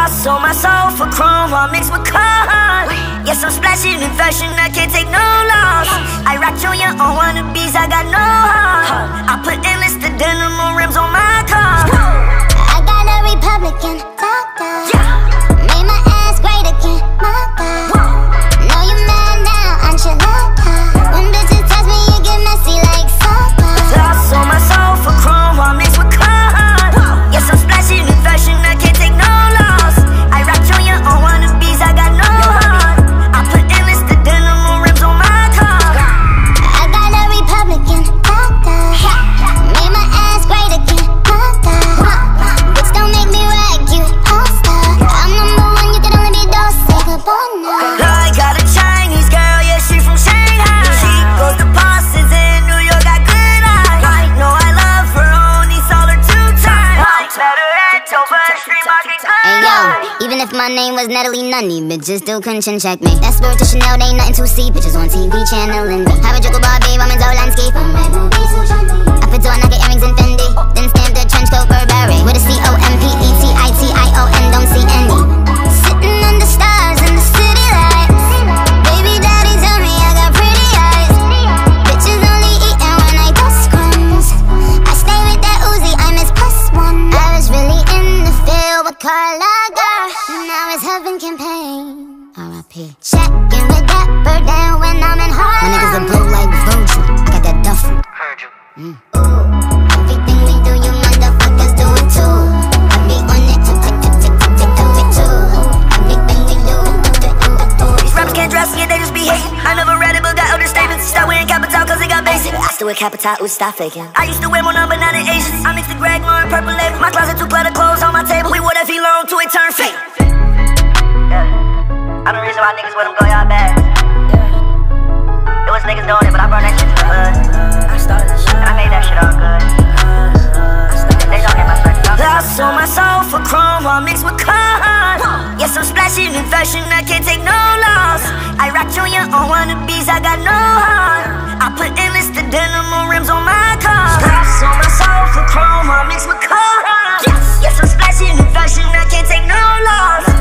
Sold my soul for chrome, all mixed with con. Yes, I'm splashing in fashion, I can't take no loss. I rock Junior on wannabes, I got no heart. I put endless the denim on rims on my car. I got a Republican doctor. Made my ass great again, my God. Know you mad now, enchilada. When bitches test me, you get messy like soda. Sold my soul for chrome, all mixed with con. Yes, I'm splashing in fashion, I can't take no loss. I rock Junior on wannabes, I got no heart. I put endless the denim on rims on my car. I got a Republican doctor. Made my ass great again, my God. Bitch, don't make me wreck you, all-star. I'm number one, you can only be those. Say goodbye now. I got a Chinese girl, yeah, she from Shanghai. She goes to Parsons in New York, got good eyes. I know I love her, only saw her 2 times. Let her act over the street market good. Hey yo, even if my name was Natalie Nunny, bitches still couldn't check me. That's word to Chanel, they ain't nothing to see. Bitches on TV channeling me. Have a joke about babe, I'm in Zoe landscape. I put door knocker earrings and Fendi. Then stamp the trench coat Burberry with a COMPETITION, don't see any. Sitting under stars in the city lights. Baby daddy tell me I got pretty eyes. Bitches only eating when I bust crumbs. I stay with that Uzi, I miss +1. I was really in the field with Carla, girl. Now it's heaven campaign. R.I.P. Checking with Dapper Dan when I'm in Harlem. My niggas are blue like Virgil. Got that duffel. Heard you. Everything we do, you motherfuckers do it too. I be on it, do it too. Everything we do, These rappers can't dress yet, they just be hating. I never read it, but got other statements. Start wearing capital cause it got basic. I still wear capital, ooh, stop faking. I used to wear more number 9 than Asians. I mixed the Greg Lauren purple label. My closet too cluttered, clothes on my table. We wore that V-Long till it turned fake. I'm the reason why niggas with them go y'all bad. It was niggas doing it, but I brought that shit to the hood. And I made that shit all good. They don't get my circus. I sold my soul for chrome, all mixed with con. Yes, I'm splashing in fashion, I can't take no loss. I rock Junior on wannabes, I got no heart. I put endless the denim on rims on my car. I sold my soul for chrome, all mixed with con. Yes, I'm splashing in fashion, I can't take no loss.